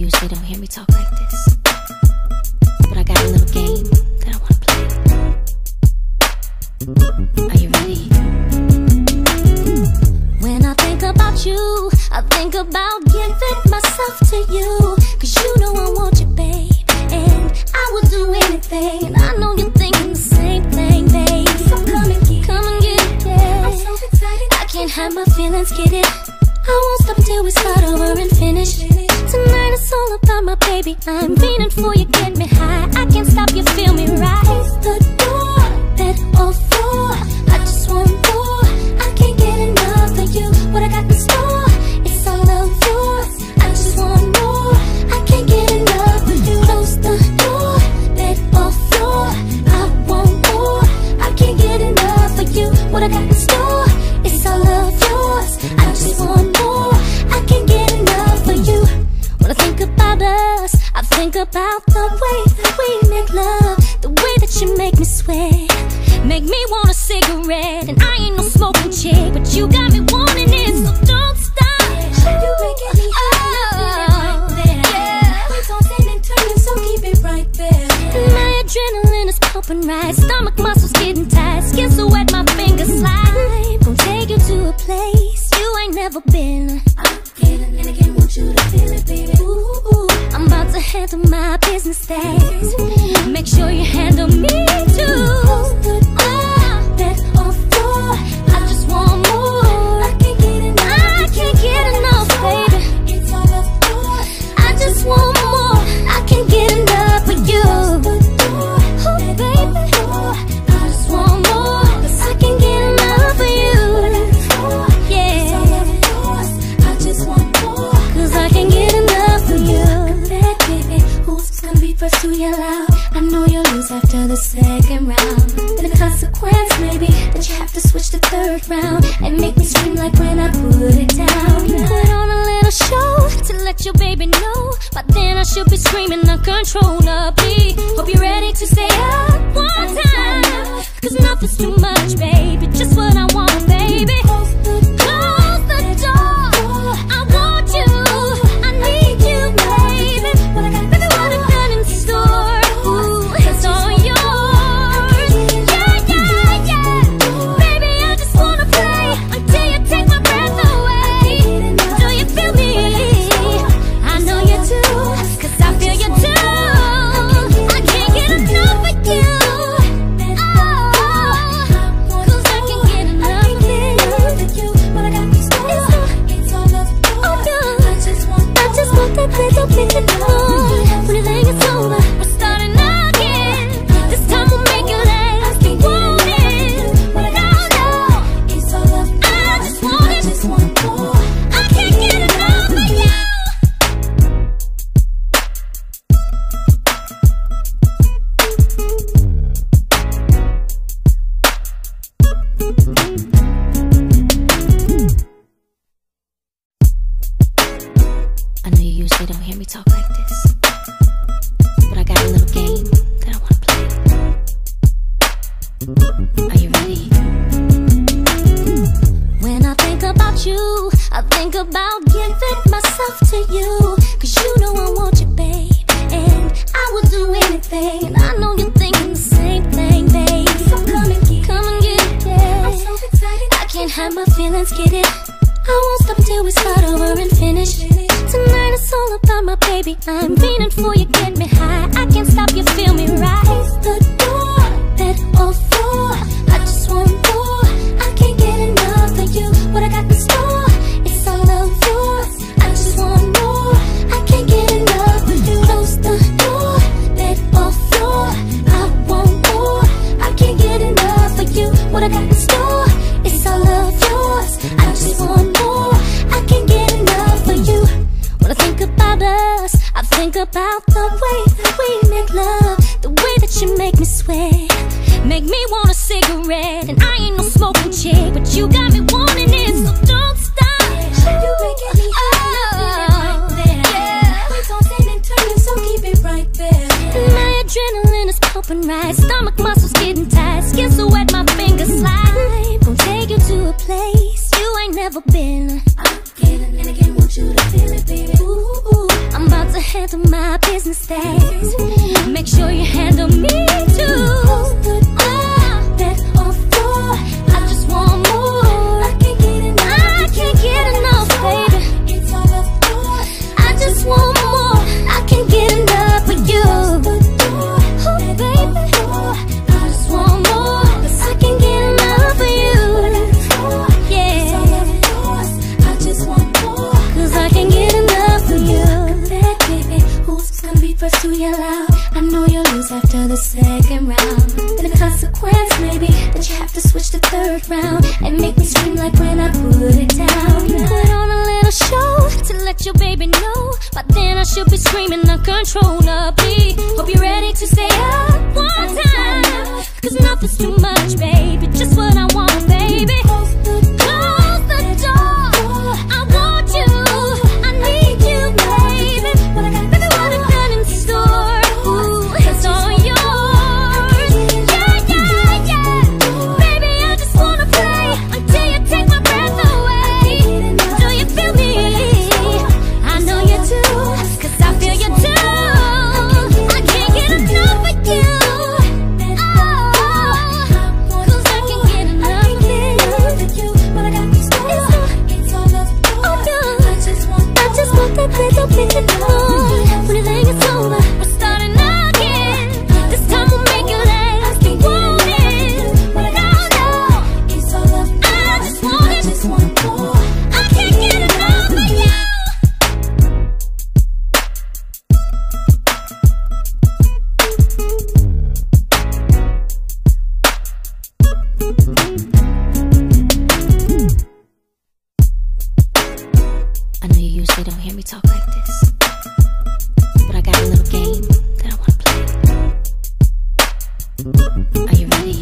usually don't hear me talk like this, but I got a little game that I wanna play. Are you ready? When I think about you, I think about giving myself to you, 'cause you know I want you, babe, and I would do anything. And I know you're thinking the same thing, babe. So come and get it, yeah. I'm so excited, I can't hide my feelings, get it. I won't stop until we start over and finish. Tonight it's all about my baby. I'm feeling for you, get me high. I can't stop, you feel me right. Close the door, bed or floor, I just want more. I can't get enough of you. What I got in store, it's all of yours. I just want more. I can't get enough of you. Close the door, bed or floor, I want more. I can't get enough of you. What I got in store, it's all of yours. I just want more. I can't get enough of you. When I think about us, I think about the way that we make love, the way that you make me sweat, make me want a cigarette. And I ain't no smoking chick, but you got me wanting it, so don't stop. You making me right there. Yeah. We gon' stand and turn, so keep it right there. My adrenaline is pumping right, stomach muscles getting tight, skin so wet my fingers slide. Gonna take you to a place you ain't never been. I'm feeling and again, want you to feel it, baby. Ooh, I'm about to handle my business days. Make sure you handle me too. Close the door, bed or floor, I just want more. I can't get enough. I can't get enough, baby. It's all of yours. I just want more. I can't get enough of you. Oh, baby, I just want more. I can't get enough of you. Yeah, it's all of yours. I just want more. 'Cause I can't get enough of you. Baby, who's gonna be first to yell out? I know you'll lose after the second round. Then the consequence may be that you have to switch the third round and make me scream like when I put it down. Put on a little show to let your baby know, but then I should be screaming uncontrollably. Hope you're ready to stay up one time, 'cause nothing's too much, baby. Just what I want, baby. Close the door. I want you. I need you, baby. What I got in store, ooh, it's all yours. Yeah, yeah, yeah. Baby, I just wanna play until you take my breath away. Do you feel me? I know you do, 'cause I feel you too. I can't get enough of you. Oh, 'cause I can't get enough of you. What I got in store, it's all of yours. I just want that little bit more. When you think it's over, we're starting again. This time we'll make it last. You want it? No, it's all of yours. I just want more. I can't get enough of you. I know you usually don't hear me talk like this, but I got a little game that I wanna play. Are you ready? When I think about you, I think about giving myself to you, 'cause you know I want you, babe, and I would do anything. And I know you're thinking the same thing, babe. So come and get it, yeah. I'm so excited, I can't hide my feelings, get it. I won't stop until we start over and finish. Tonight it's all about my baby. I'm feeling for you, get me high. I can't stop, you feel me right. Close the door, bed or floor, I just want more. I can't get enough of you. What I got in store, it's all of yours. I just want more. I can't get enough of you. Close the door, bed or floor, I want more. I can't get enough of you. What I got in store, it's all of yours. I just want more. I can't get enough of you. When I think about us, I think about the way that we make love, the way that you make me sweat, make me want a cigarette. And I ain't no smoking chick, but you got me wanting it, so don't stop. You making me right there. Yeah. We gon' stand and turn, so keep it right there. My adrenaline is pumping right, stomach muscles getting tight, skin so wet my fingers slide. Gonna take you to a place you ain't never been. I'm feeling and again, want you to feel it, baby. Ooh, I'm about to business stays. Make sure you handle me too. Bed or floor, I just want more. I can't get enough, baby. It's all the floor. I just want more. I can't get enough of you. Oh, baby, I just want more. I can't get enough of you. Yeah, I just want more. 'Cause I can't get enough of you. Baby, who's gonna be first to yell out? I know you'll lose after the second round. Then the consequence may be that you have to switch the third round and make me scream like when I put it down. Put on a little show to let your baby know. By then I should be screaming uncontrollably. Hope you're ready to stay up one time. 'Cause nothing's too much, baby. Just what I want, baby. Close the door. I want you. I need you, baby. What I got in store. Ooh, it's all yours. Yeah. Baby, I just wanna play until you take my breath away. Do you feel me? I know you do, 'cause I feel you too. I can't get enough of you. Little bit more. When you think it's over, we're starting again. This time we'll make it last. You want it? No. It's all up. I just want it. I just want more. I can't get enough of you. I know you usually don't hear me talk like this, but I got a little game that I wanna play. Are you ready?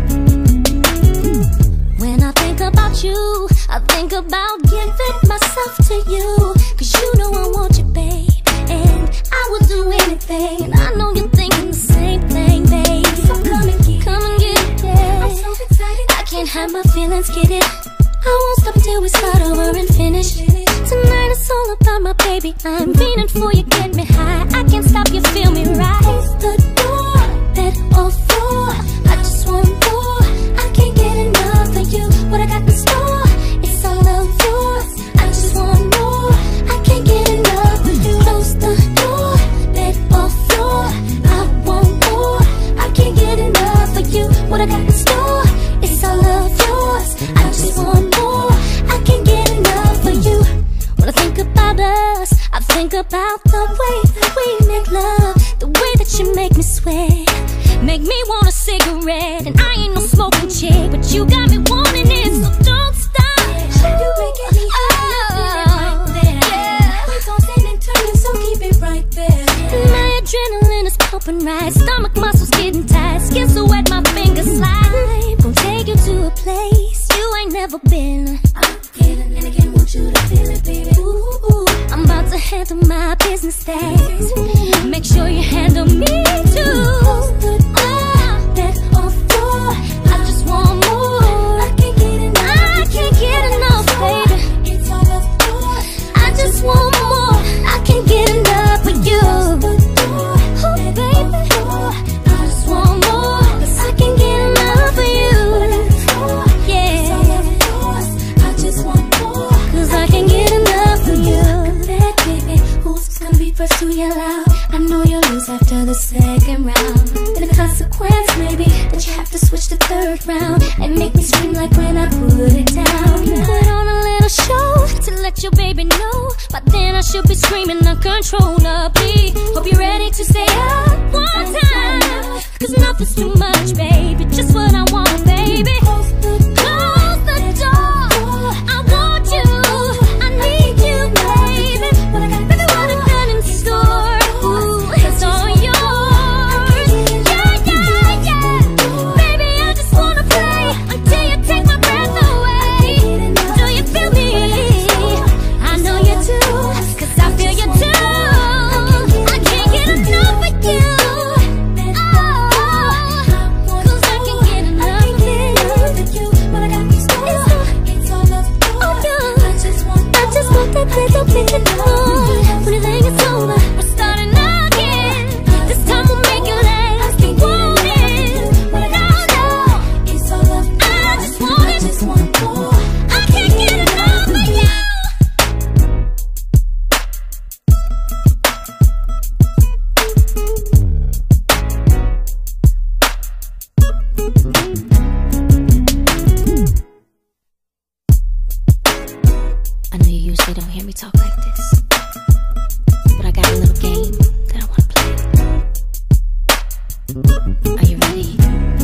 When I think about you, I think about giving myself to you. 'Cause you know I want you, babe, and I would do anything. And I know you're thinking the same thing, babe. So come and get it, yeah. I'm so excited, I can't hide my feelings, get it. I won't stop until we start over and finish. Tonight it's all about my baby. I'm feeling for you, get me high. I can't stop you, feel me right. Close the door, bed or floor. I just want more. I can't get enough of you. What I got in store, it's all of yours. I just want more. I can't get enough of you. Close the door, bed or floor. I want more. I can't get enough of you. What I got in store, it's all of yours. I just want more. I can't get enough of you. When I think about us, I think about the way that we make love, the way that you make me sweat, make me want a cigarette. And I ain't no smoking chick, but you got me wanting it, so don't stop. You making me right there. Yeah. We're tossing and turning, so keep it right there. And my adrenaline is pumping right, stomach muscles getting tight, skin so wet my fingers slide. Gonna take you to a place you ain't never been. I'm getting and again, want you to feel it, baby. Ooh, I'm about to handle my business days. Make sure you handle me too. Bed or floor, I just want more. I can't get enough, baby. It's all up yours. I just want more. I can't get enough of you. Oh, baby, I just want more. 'Cause I can't get enough of you. Yeah, I just want more. 'Cause I can't get enough of you. Baby, who's gonna be first to yell out? I know you'll lose after the second round. Then the consequence may be that you have to switch the third round and make me scream like when I put it down. Put on a little show to let your baby know. By then I should be screaming uncontrollably. Hope you're ready to stay up one time. 'Cause nothing's too much, baby. Just what I want, baby. Close the door. I want you. I need you, baby. What I got in store. Ooh, it's all yours. Yeah. Baby, I just wanna play until you take my breath away. Do you feel me? I know you do, 'cause I feel you too. I can't get enough of you. Little bit more. When you think it's over, we're starting again. talk like this, but I got a little game that I wanna play. Are you ready?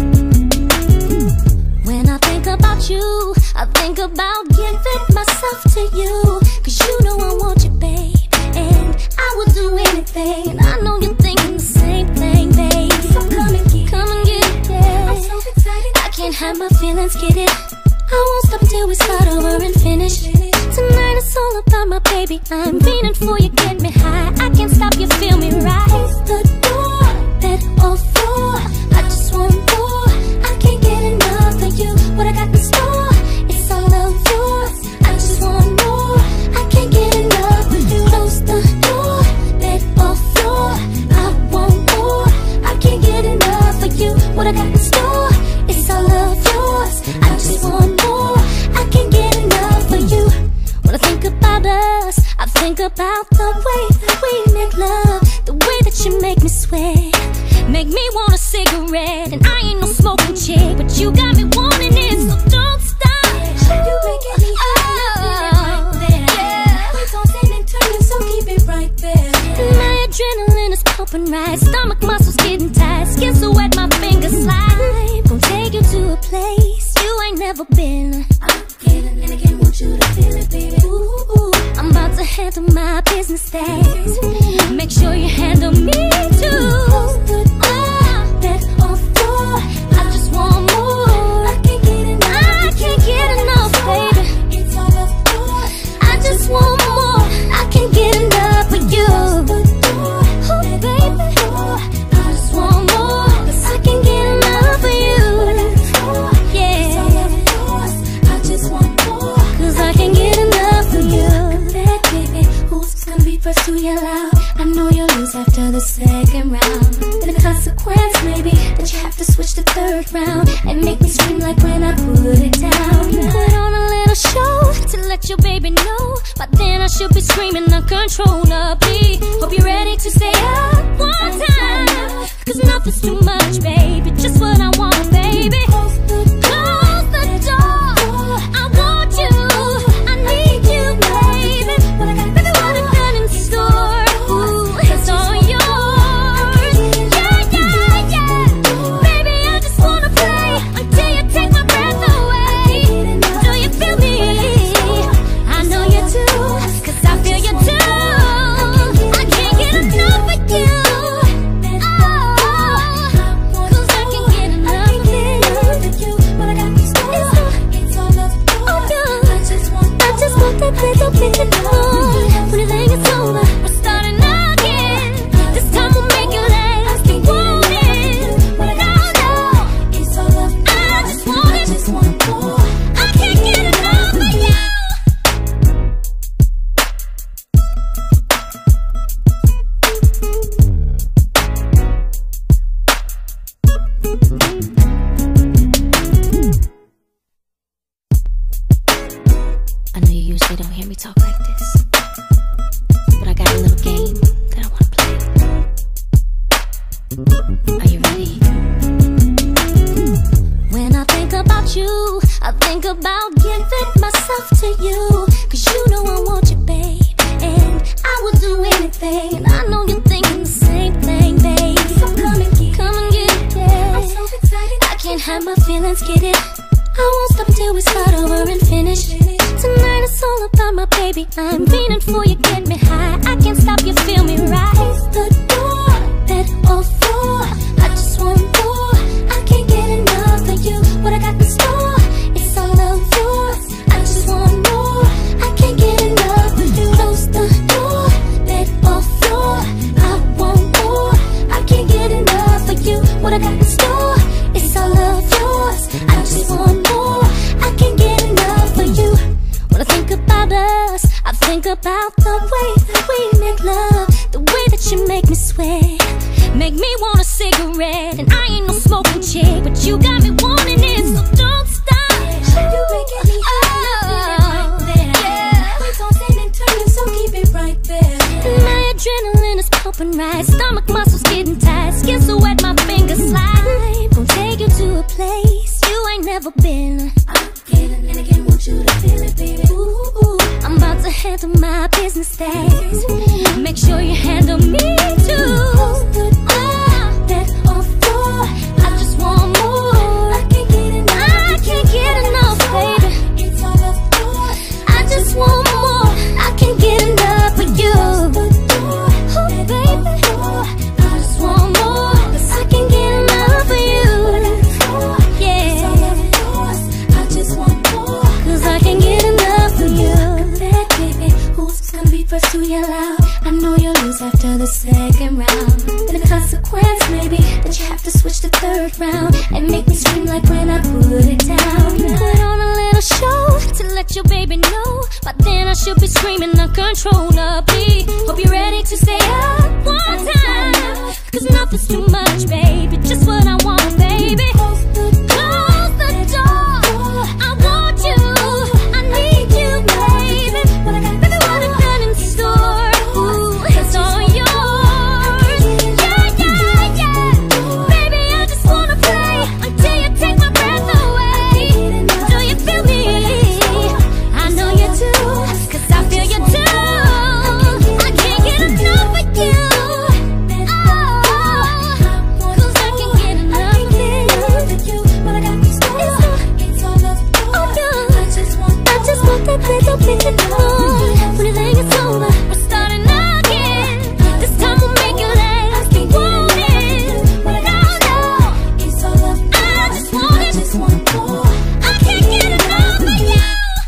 When I think about you, I think about giving myself to you, 'cause you know I want you, babe, and I would do anything. I know you're thinking the same thing, babe. So come and get it, yeah. I'm so excited, I can't hide my feelings, get it. I won't stop until we start over and finish. Tonight it's all about my baby. I'm feeling for you, get me high. I can't stop you, feel me right. Close the door, bed or floor. I just want more. I can't get enough of you. What I got in store, it's all of yours. I just want more. I can't get enough of you. Close the door, bed or floor. I want more. I can't get enough of you. What I got in store, it's all of yours. I just want more. I can't get enough of you. When I think about us, I think about the way that we make love, the way that you make me sweat, make me want a cigarette. And I ain't no smoking chick, but you got me wanting it, so don't stop. You making me right there. Yeah. We gon' stand and turn it, so keep it right there. My adrenaline is pumping right, stomach muscles getting tight, skin so wet my fingers slide. Gonna take you to a place you ain't never been. I'm getting and again, want you to feel it, baby. Ooh, I'm about to handle my business days. Make sure you handle me too. Close the door, bed or floor. I just want more. I can't get enough. I can't get enough, baby. It's all of yours. I just want more. I can't get enough of you. Oh, baby. I just want more. I can't get enough of you. Yeah. It's all of yours. I just want more. 'Cause I can't get enough of you. Baby, who's gonna be first to yell out? I know you'll lose after the second round. Then the consequence maybe that you have to switch to third round and make me scream like when I put it down. Put on a little show to let your baby know. By then I should be screaming uncontrollably. Hope you're ready to stay up one time, 'cause nothing's too much, baby. Just what I want, baby. Close the door. I want you. I need you, baby. What I got in store. Ooh, it's all yours. Yeah. Baby, I just wanna play until you take my breath away. Do you feel me? I know you do, 'cause I feel you too. I can't get enough of you. Oh, 'cause I can't get enough of you. What I got in store, it's all of yours. I just want that little bit more. When everything is over, we're starting again. This time we'll make it last. You want it? No. It's all of yours. I just want more. I can't get enough of you. I know you usually don't hear me talk like this, but I got a little game that I wanna play. Are you ready? When I think about you, I think about giving myself to you, 'cause you know I want you, babe, and I would do anything. And I know you're thinking the same thing, babe. So come and get it, yeah. I'm so excited, I can't hide my feelings, get it. I won't stop until we start over and finish. Tonight it's all about my baby. I'm feeling for you, get me high. I can't stop you, feel me right. Close the door, bed or floor. I just want more. I can't get enough of you. What I got in store, it's all of yours. I just want more. I can't get enough of you. Close the door, bed or floor. I want more. I can't get enough of you. What I got in store, it's all of yours. I just want more. I can't get enough of you. When I think about us, I think about the way that we make love, the way that you make me sweat, make me want a cigarette. And I ain't no smoking chick, but you got me wanting it, so don't stop. You making me right there. Yeah. We gon' stand and turn it, so keep it right there. My adrenaline is pumping right, stomach muscles getting tight, skin so wet my fingers slide. Gonna take you to a place you ain't never been. I'm getting and again, want you to feel it, baby. Ooh, I'm about to handle my business. business days. Make sure you handle me too. That or four, I just want more. I can't get enough, baby. It's all of yours. I just want more. I can't get enough of you. Oh, baby, I just want more. I can't get enough of you. Yeah, it's all of yours. I just want more. 'Cause I can't get enough of you. Baby, who's gonna be first to yell out? I know you'll lose after the second round. And the consequence may be that you have to switch to third round and make me scream like when I put it down. Put on a little show to let your baby know. By then I should be screaming uncontrollably. Hope you're ready to stay up one time. 'Cause nothing's too much, baby. Just what I want, baby. Close the door. I want you. I need you, baby. What I got in store. Ooh, it's all yours. Yeah. Baby, I just wanna play until you take my breath away. Do you feel me? I know you do, 'cause I feel you too. I can't get enough of you. When you think it's over, we're starting again. This time we'll make it last. Keep wanting. No, it's all of you. I just want more. I can't get enough of you.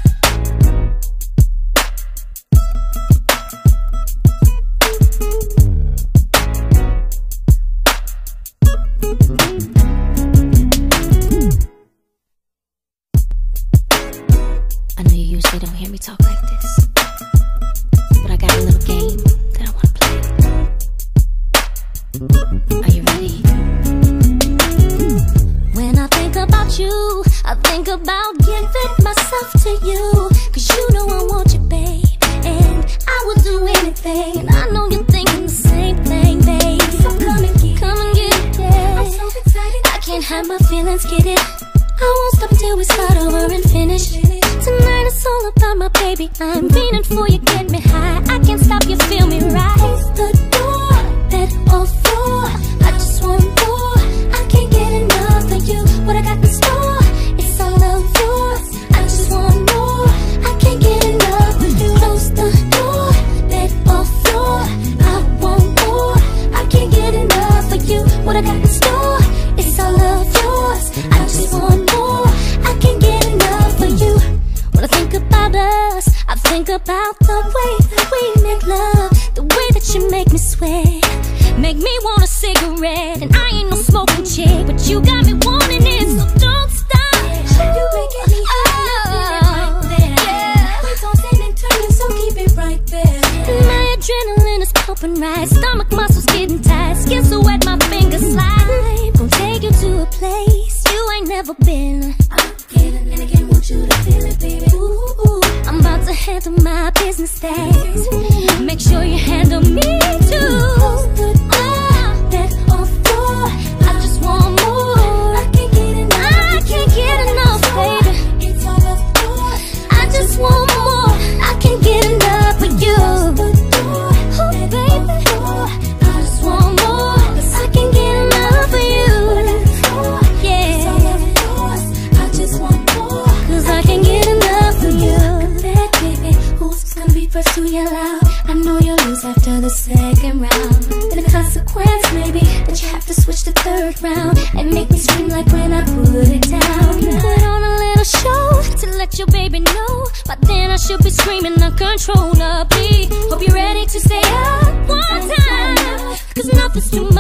I know you usually don't hear me talk like this, but I got a little game that I wanna play. Are you ready? When I think about you, I think about giving myself to you. 'Cause you know I want you, babe, and I would do anything. I know you're thinking the same thing, babe. So come and get it, yeah. I'm so excited, I can't hide my feelings, get it. I won't stop until we start over and finish. Tonight it's all about my baby. I'm fiending for you, get me high. I can't stop you, feel me right. Close the door, bed or floor. I just want more. I can't get enough of you. What I got in store, it's all of yours. I just want more. I can't get enough of you. Close the door, bed or floor. I want more. I can't get enough of you. What I got in store, it's all of yours. I just want more. I can't get enough of you. When I think about us, I think about the way that we make love, the way that you make me sweat, make me want a cigarette. And I ain't no smoking chick, but you got me wanting it, so don't stop. You making me right there. Yeah. We're tossing and turning, so keep it right there. And my adrenaline is pumping right, stomach muscles getting tight, skin so wet my fingers slide. Gonna take you to a place you ain't never been. And again, want you to feel it, baby. Ooh, I'm about to handle my business days. Make sure you handle me too. That or four, I just want more. I can't get enough, baby. It's all of yours. I just want more. I can't get enough of you. Oh, baby, I just want more. 'Cause I can't get enough of you. Yeah, it's all of yours. I just want more. 'Cause I can't get enough of you. Baby, who's gonna be first to yell out? I know you'll lose after the second round. And the consequence may be that you have to switch to third round and make me scream like when I put it down. Put on a little show to let your baby know. By then I should be screaming uncontrollably. Hope you're ready to stay up one time. 'Cause nothing's too